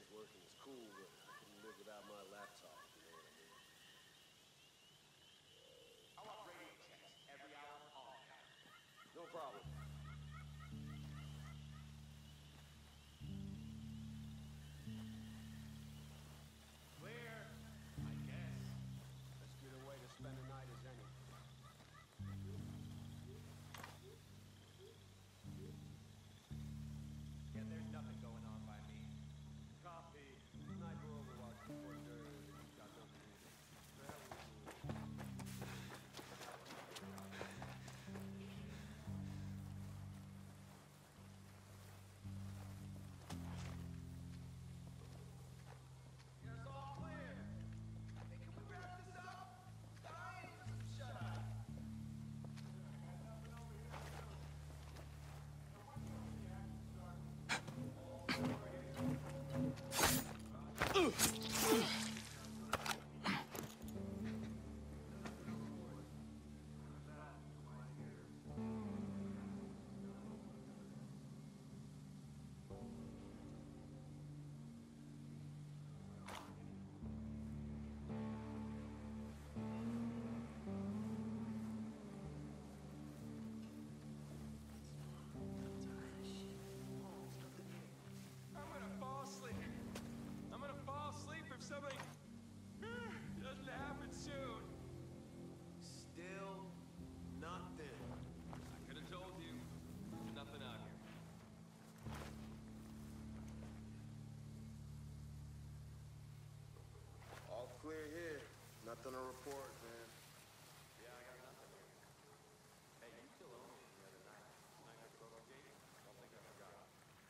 working is cool, but I couldn't live without my laptop, you know what I mean? I want radio checks every hour, all hour. No problem. Clear, I guess. As good a way to spend a night as any. Yeah, there's nothing going on by me. Copy. Sniper overwatch before dirt. Got nothing either. It's all clear. Hey, can we wrap this up? Guys, shut up. I'm gonna fall asleep if somebody doesn't happen soon. Still nothing. I could have told you. There's nothing out here. All clear here. Nothing to report, man. Yeah, I got nothing here. Hey, you still owe me the other night. Sniper photo gate? Don't think I forgot.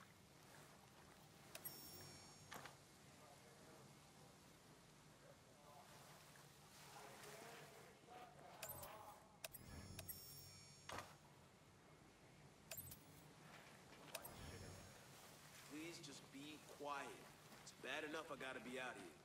Please just be quiet. It's bad enough I gotta be out here.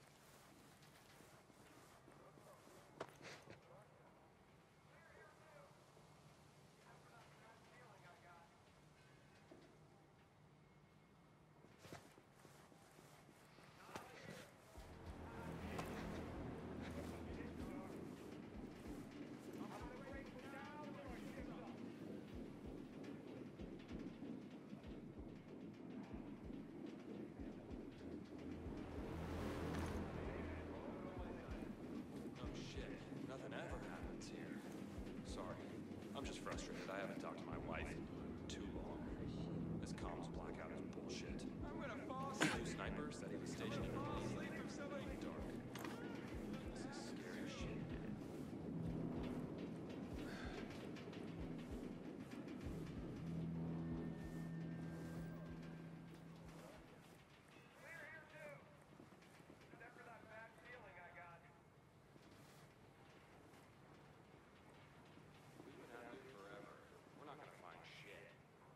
Oh shit, nothing ever happens here. Sorry, I'm just frustrated. I haven't talked to my wife in too long. This comms blackout is bullshit. I'm gonna fall asleep. New sniper said he was stationed in the Fall main asleep if somebody... dark. This is scary shit. Clear here too. Except for that bad feeling I got. We've been out here forever. We're not gonna find shit.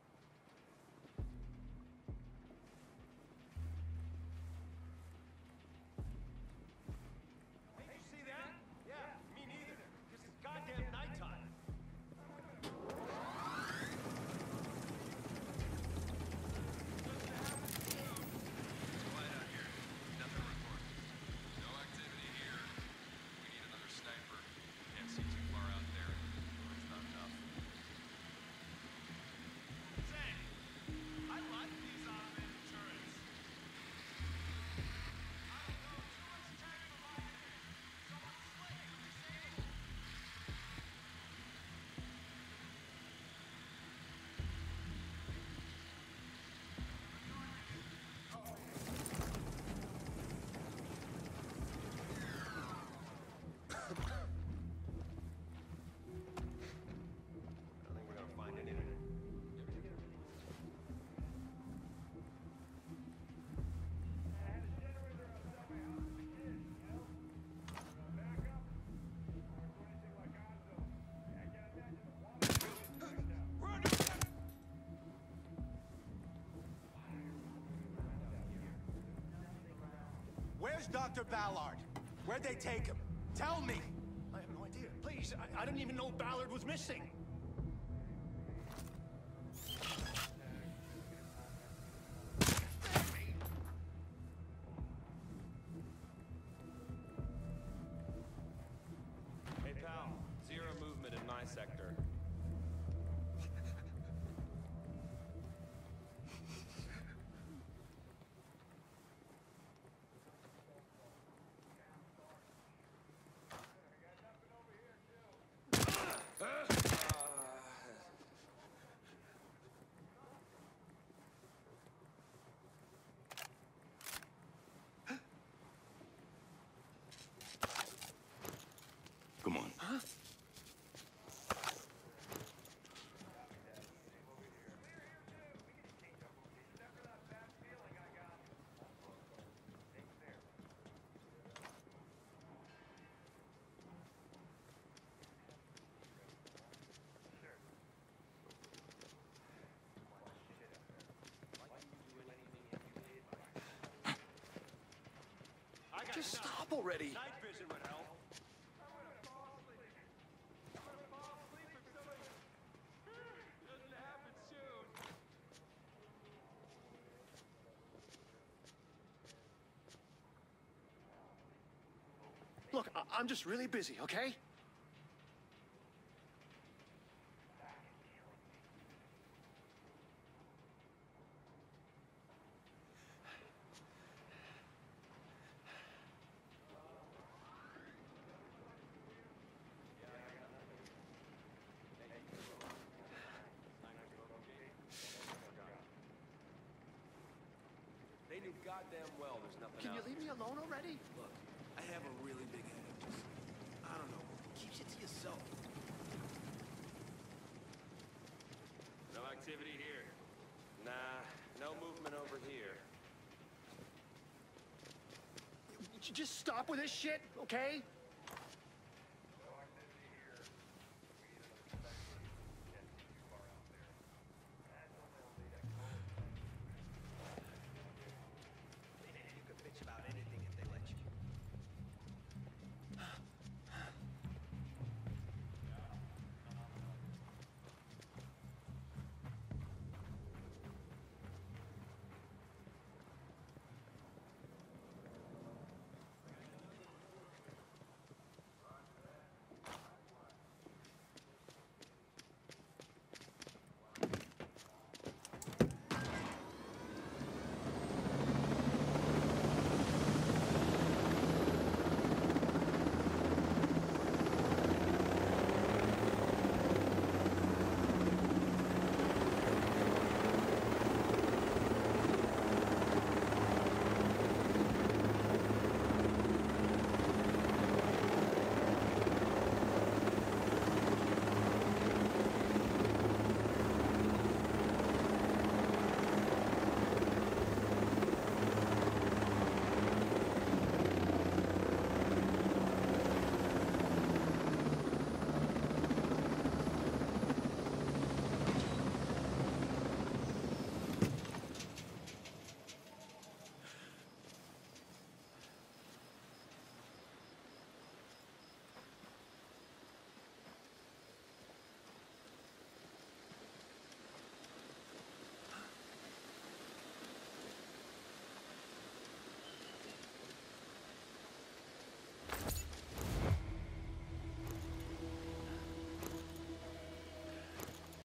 Hey, did you see that? Yeah, me neither. Because it's goddamn nighttime. Quiet out here. Nothing to report. No activity here. We need another sniper. Can't see too far out there. It's not enough. Say, I like these automated turrets. I don't know, too much time for my head. Someone's slaying, what you saying? I don't think we're gonna find anything. Where's Dr. Ballard? Where'd they take him? Tell me! I have no idea. Please, I didn't even know Ballard was missing. Huh? Just stop already. Night vision would help. Doesn't happen soon. Look, I'm just really busy, okay? They knew goddamn well there's nothing Can you out leave me alone already? Look, I have a really big headache. Just, I don't know. Keep shit to yourself. No activity here. Nah, no movement over here. Would you just stop with this shit, okay?